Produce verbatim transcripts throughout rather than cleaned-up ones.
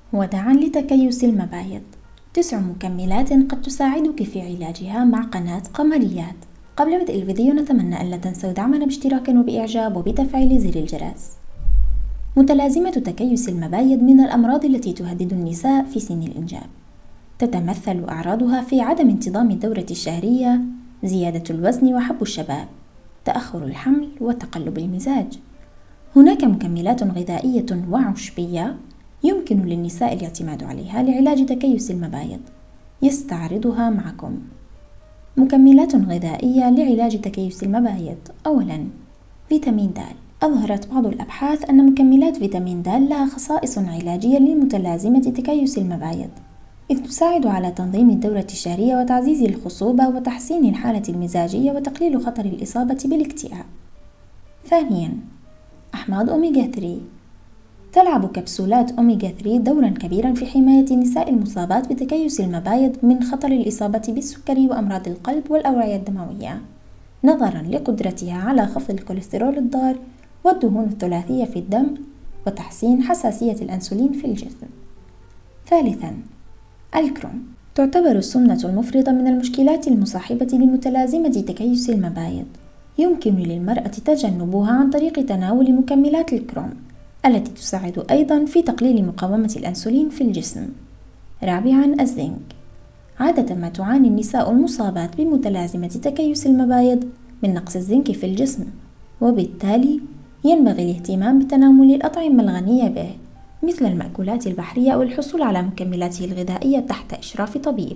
وداعا لتكيس المبايض. تسع مكملات قد تساعدك في علاجها مع قناة قمريات. قبل بدء الفيديو نتمنى ألا تنسوا دعمنا باشتراك وبإعجاب وبتفعيل زر الجرس. متلازمة تكيس المبايض من الأمراض التي تهدد النساء في سن الإنجاب. تتمثل أعراضها في عدم انتظام الدورة الشهرية، زيادة الوزن وحب الشباب، تأخر الحمل وتقلب المزاج. هناك مكملات غذائية وعشبية يمكن للنساء الاعتماد عليها لعلاج تكيس المبايض، يستعرضها معكم. مكملات غذائية لعلاج تكيس المبايض. أولاً، فيتامين د. أظهرت بعض الأبحاث أن مكملات فيتامين د لها خصائص علاجية لمتلازمة تكيس المبايض، إذ تساعد على تنظيم الدورة الشهرية وتعزيز الخصوبة وتحسين الحالة المزاجية وتقليل خطر الإصابة بالاكتئاب. ثانياً، أحماض أوميغا ثلاثة. تلعب كبسولات أوميغا ثلاثة دورا كبيرا في حماية النساء المصابات بتكيس المبايض من خطر الإصابة بالسكري وأمراض القلب والأوعية الدموية، نظرا لقدرتها على خفض الكوليسترول الضار والدهون الثلاثية في الدم وتحسين حساسية الأنسولين في الجسم. ثالثا، الكروم. تعتبر السمنة المفرطة من المشكلات المصاحبة لمتلازمة تكيس المبايض. يمكن للمرأة تجنبها عن طريق تناول مكملات الكروم التي تساعد أيضا في تقليل مقاومة الأنسولين في الجسم. رابعا، الزنك. عادة ما تعاني النساء المصابات بمتلازمة تكيس المبايض من نقص الزنك في الجسم، وبالتالي ينبغي الاهتمام بتناول الأطعمة الغنية به مثل المأكولات البحرية أو الحصول على مكملاته الغذائية تحت إشراف طبيب.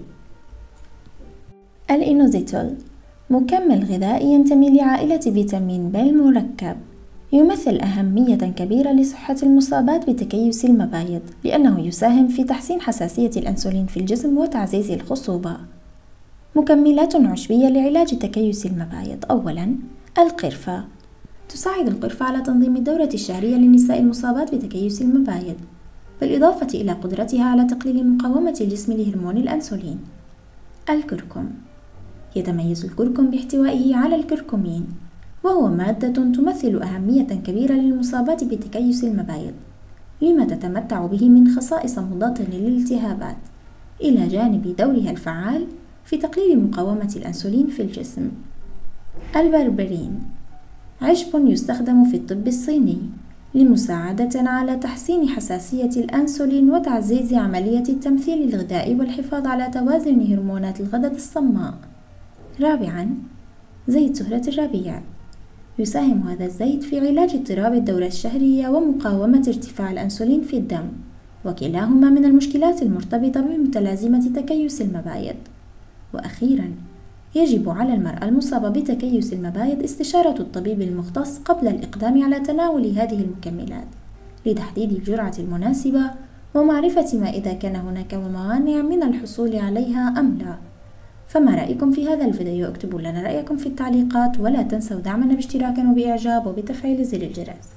الإينوزيتول، مكمل غذائي ينتمي لعائلة فيتامين ب المركب، يمثل أهمية كبيرة لصحة المصابات بتكيس المبايض لأنه يساهم في تحسين حساسية الأنسولين في الجسم وتعزيز الخصوبة. مكملات عشبية لعلاج تكيس المبايض. أولاً، القرفة. تساعد القرفة على تنظيم الدورة الشهرية للنساء المصابات بتكيس المبايض، بالإضافة إلى قدرتها على تقليل مقاومة الجسم لهرمون الأنسولين. الكركم. يتميز الكركم باحتوائه على الكركمين، وهو مادة تمثل أهمية كبيرة للمصابات بتكيس المبايض، لما تتمتع به من خصائص مضادة للالتهابات، إلى جانب دورها الفعال في تقليل مقاومة الأنسولين في الجسم. البربرين، عشب يستخدم في الطب الصيني لمساعدة على تحسين حساسية الأنسولين وتعزيز عملية التمثيل الغذائي والحفاظ على توازن هرمونات الغدد الصماء. رابعاً، زيت سهرة الربيع. يساهم هذا الزيت في علاج اضطراب الدورة الشهرية ومقاومة ارتفاع الأنسولين في الدم، وكلاهما من المشكلات المرتبطة بمتلازمة تكيس المبايض. وأخيراً، يجب على المرأة المصابة بتكيس المبايض استشارة الطبيب المختص قبل الإقدام على تناول هذه المكملات لتحديد الجرعة المناسبة ومعرفة ما إذا كان هناك موانع من الحصول عليها أم لا. فما رأيكم في هذا الفيديو؟ اكتبوا لنا رأيكم في التعليقات، ولا تنسوا دعمنا باشتراك وبإعجاب وبتفعيل زر الجرس.